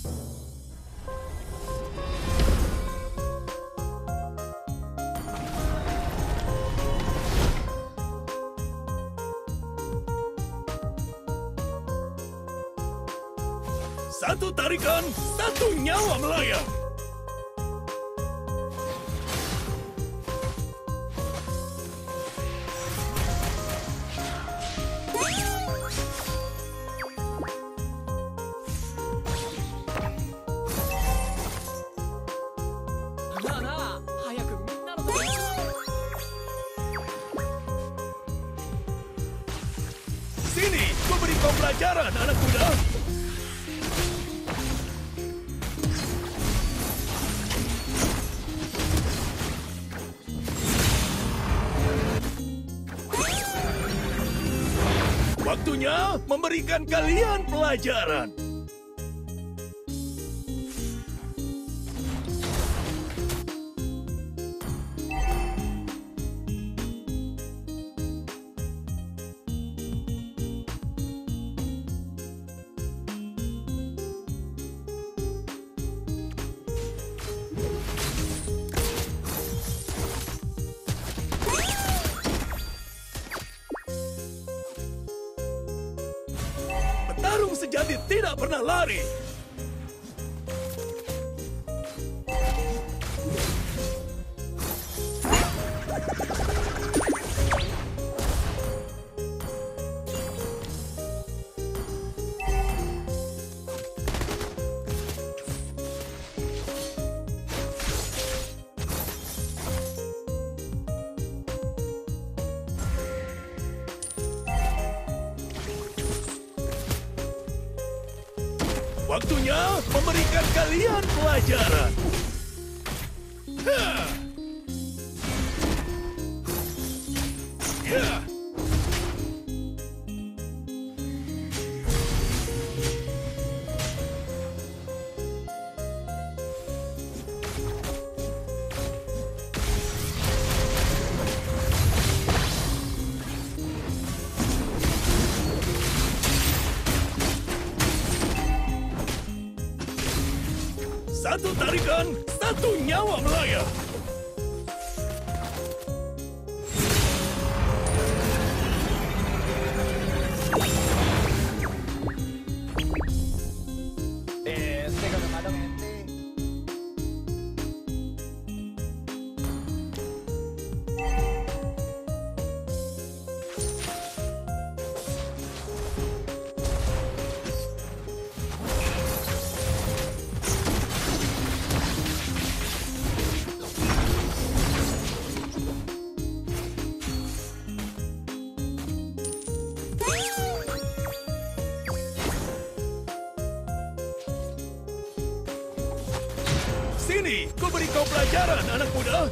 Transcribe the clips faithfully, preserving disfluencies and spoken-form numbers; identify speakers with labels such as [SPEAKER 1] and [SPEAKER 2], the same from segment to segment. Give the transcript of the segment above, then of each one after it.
[SPEAKER 1] Satu tarikan, satu nyawa melayang. Sini, ku beri kau pelajaran, anak muda. Waktunya memberikan kalian pelajaran. Petarung sejati tidak pernah lari. Waktunya memberikan kalian pelajaran. Hah. Hah. Satu tarikan, satu nyawa melayang.
[SPEAKER 2] Este kadang-kadang ente.
[SPEAKER 1] Sini, ku beri kau pelajaran, anak muda.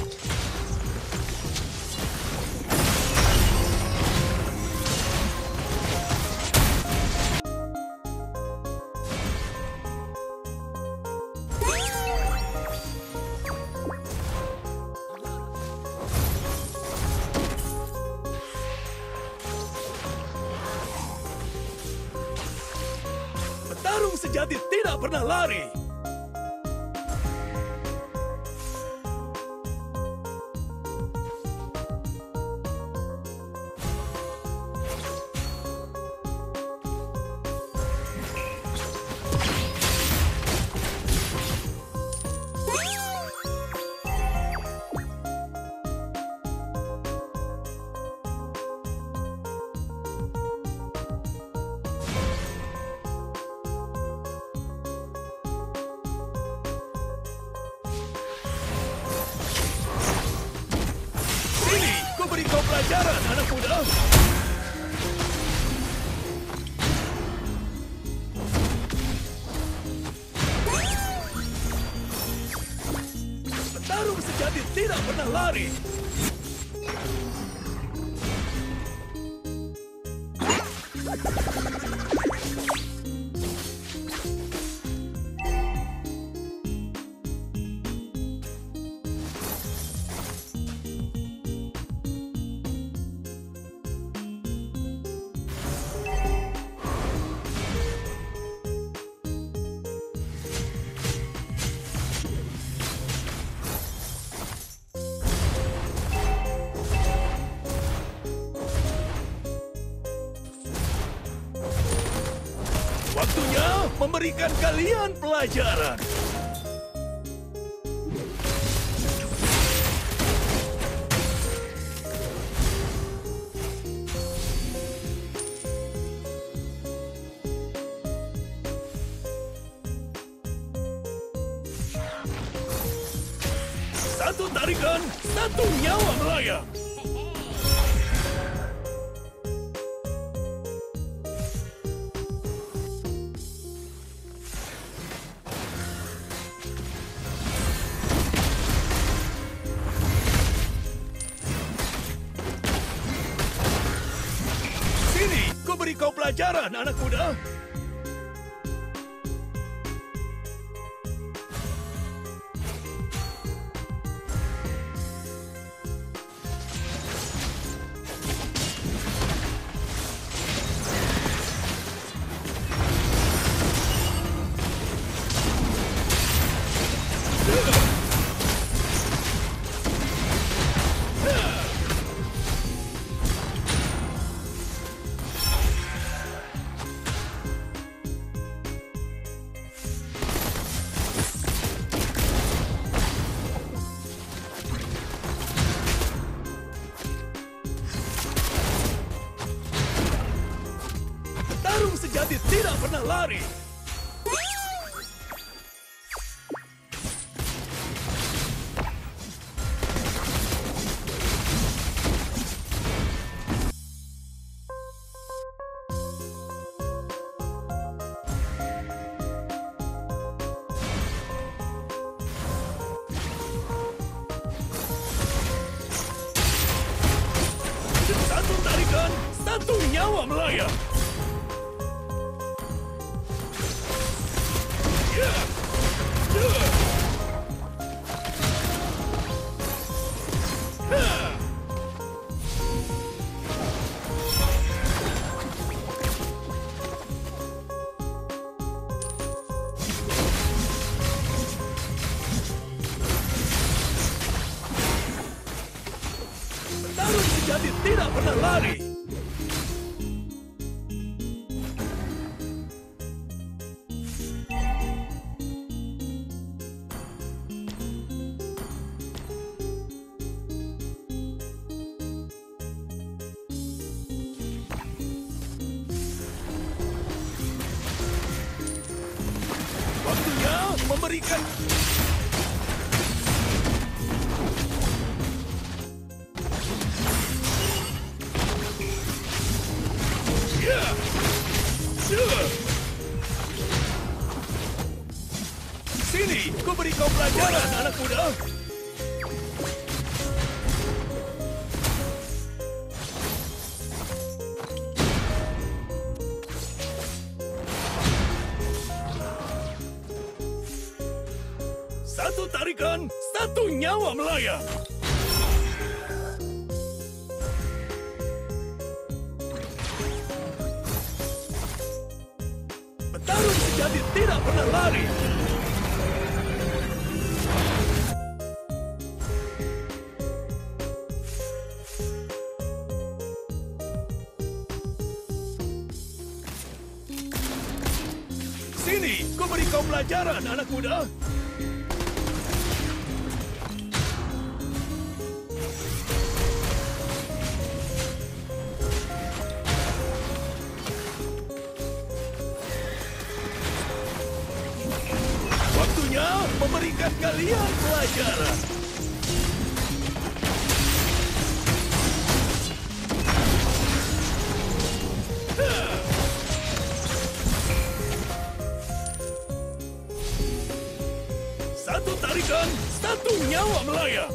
[SPEAKER 1] Petarung sejati tidak pernah lari. Beri kau pelajaran, anak muda. Petarung sejati tidak pernah lari. memberikan kalian pelajaran. Satu tarikan, satu nyawa melayang. Sini, ku beri kau pelajaran, anak muda. Tarung sejati tidak pernah lari. Satu tarikan, satu nyawa melayang. Tarung sejati tidak pernah lari. Waktunya memberikan. Ya. Ya. Sini, ku beri kau pelajaran, anak muda. Satu tarikan, satu nyawa melayang. Petarung sejati tidak pernah lari. Sini, ku beri kau pelajaran, anak muda. Waktunya memberikan kalian pelajaran. Satu tarikan, satu nyawa melayang.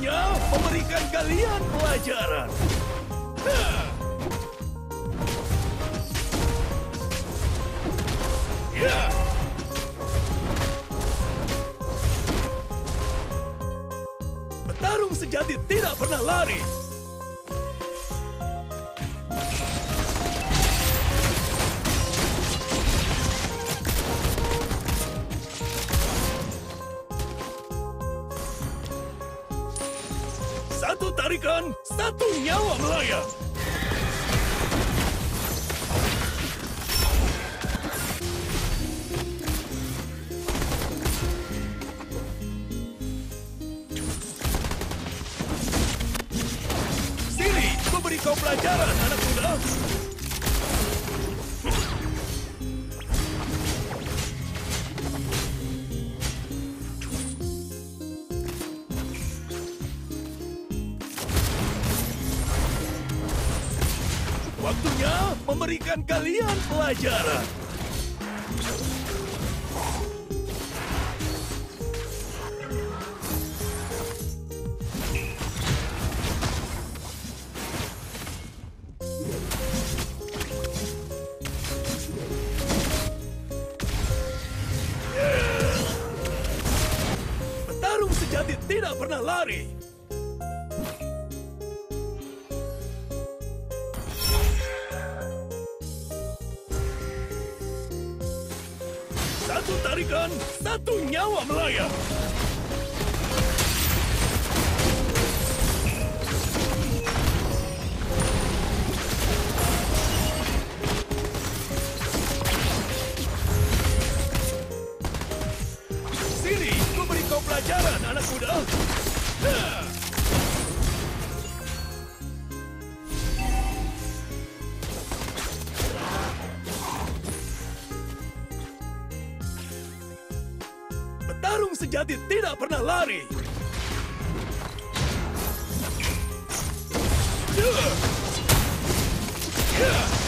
[SPEAKER 1] Waktunya memberikan kalian pelajaran. Hah. Ya. Petarung sejati tidak pernah lari. Satu tarikan, satu nyawa melayang. Sini, memberi kau pelajaran, anak muda. Waktunya memberikan kalian pelajaran. Petarung sejati tidak pernah lari. Satu tarikan, satu nyawa melayang. Sini, ku beri kau pelajaran, anak muda. Hah. Petarung sejati tidak pernah lari. Ya. Ya.